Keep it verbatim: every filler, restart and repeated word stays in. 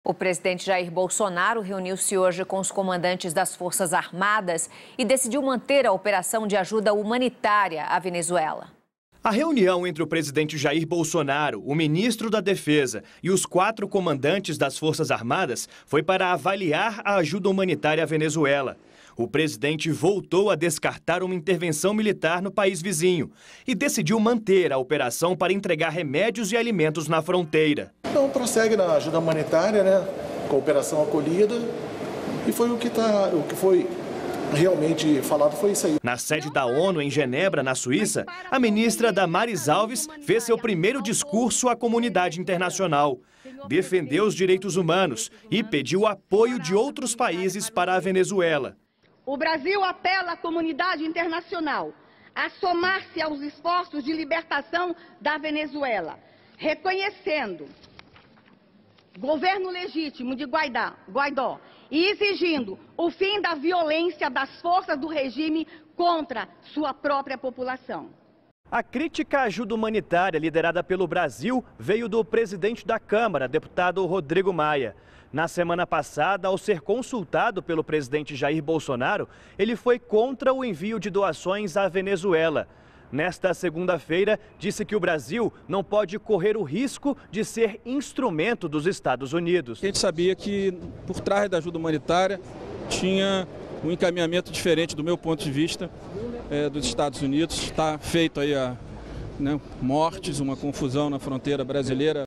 O presidente Jair Bolsonaro reuniu-se hoje com os comandantes das Forças Armadas e decidiu manter a operação de ajuda humanitária à Venezuela. A reunião entre o presidente Jair Bolsonaro, o ministro da Defesa e os quatro comandantes das Forças Armadas foi para avaliar a ajuda humanitária à Venezuela. O presidente voltou a descartar uma intervenção militar no país vizinho e decidiu manter a operação para entregar remédios e alimentos na fronteira. Então prossegue na ajuda humanitária, né, com a operação acolhida, e foi o que, tá, o que foi realmente falado, foi isso aí. Na sede da ONU, em Genebra, na Suíça, a ministra Damares Alves fez seu primeiro discurso à comunidade internacional. Defendeu os direitos humanos e pediu apoio de outros países para a Venezuela. O Brasil apela à comunidade internacional a somar-se aos esforços de libertação da Venezuela, reconhecendo o governo legítimo de Guaidó, Guaidó e exigindo o fim da violência das forças do regime contra sua própria população. A crítica à ajuda humanitária liderada pelo Brasil veio do presidente da Câmara, deputado Rodrigo Maia. Na semana passada, ao ser consultado pelo presidente Jair Bolsonaro, ele foi contra o envio de doações à Venezuela. Nesta segunda-feira, disse que o Brasil não pode correr o risco de ser instrumento dos Estados Unidos. A gente sabia que por trás da ajuda humanitária tinha um encaminhamento diferente do meu ponto de vista é, dos Estados Unidos. Está feito aí a, né, mortes, uma confusão na fronteira brasileira.